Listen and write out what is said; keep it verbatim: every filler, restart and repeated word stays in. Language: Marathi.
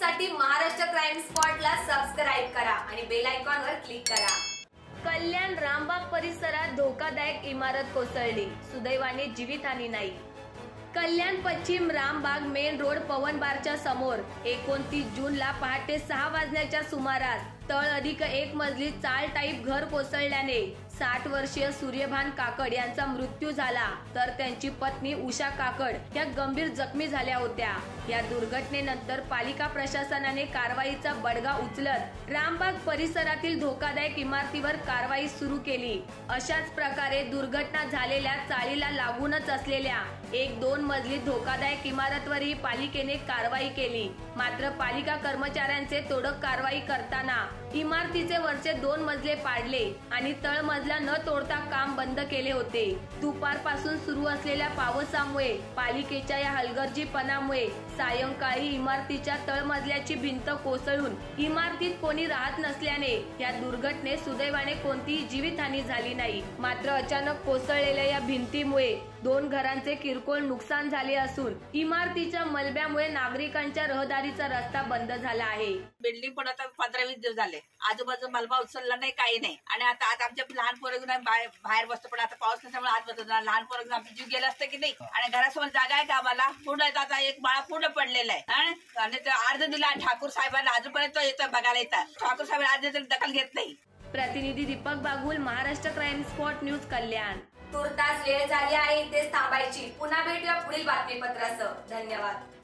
साठी महाराष्ट्र क्राईम स्पॉटला सबस्क्राइब करा आणि बेल आयकॉनवर क्लिक करा। कल्याण रामबाग परिसरात धोकादायक इमारत कोसळली, सुदैवाने जीवितहानी नाही। कल्याण पश्चिम रामबाग मेन रोड पवन बारच्या समोर एकोणतीस जूनला पहाटे सहा वाजण्याच्या सुमारास तळ अधिक एक मजली चाळ टाईप घर कोसळल्याने साठ वर्षीय सूर्यभान काकड यांचा मृत्यू झाला, तर त्यांची पत्नी उषा काकड या गंभीर जखमी झाल्या होत्या। या दुर्घटनेनंतर पालिका प्रशासनाने कारवाईचा बडगा उचलत रामबाग परिसरातील धोकादायक इमारतीवर कारवाई सुरू केली। अशाच प्रकारे दुर्घटना झालेल्या चाळीला लागूनच असलेल्या एक दोन मजली धोकादायक इमारतवरही पालिकेने कारवाई केली। मात्र पालिका कर्मचाऱ्यांचे तोडक कारवाई करताना इमारतीचे वरचे दोन मजले पाडले आणि तळमजला न तोडता काम बंद केले होते। दुपारपासून सुरू असलेल्या पावसामुळे पालिकेच्या या हलगर्जीपणामुळे सायंकाळी इमारतीच्या तळमजल्याची भिंत कोसळून इमारतीत कोणी राहत नसल्याने या दुर्घटनेत सुदैवाने कोणतीही जीवितहानी झाली नाही। मात्र अचानक कोसळलेल्या या भिंतीमुळे दोन घरांचे किरकोळ नुकसान झाले असून इमारतीच्या मलब्यामुळे नागरिकांच्या रहदारीचा रस्ता बंद झाला आहे। बिल्डिंग पण आता पंधरा वीस दिवस झाले, आजूबाजू मलबा उचलला नाही, काही नाही। आणि आता आता आमच्या लहान पोरं बाहेर बसतो, पण आता पाऊस नसल्यामुळे आत बसतो। लहान पोरं आमची जीव गेला असतं की नाही। आणि घरासमोर जागा आहे का आम्हाला? पूर्ण आता एक माळा पूर्ण पडलेला आहे। आणि ते अर्ज दिला ठाकूर साहेबांना, अजूनपर्यंत येतं बघायला येतात। ठाकूर साहेब अर्ज दखल घेत नाही। प्रतिनिधी Deepak Bagul, Maharashtra crime spot news, Kalyan. तुर्तास वेळ झाली आहे इथेच थांबायची। पुन्हा भेटूया पुढील बातमीपत्रासह। धन्यवाद।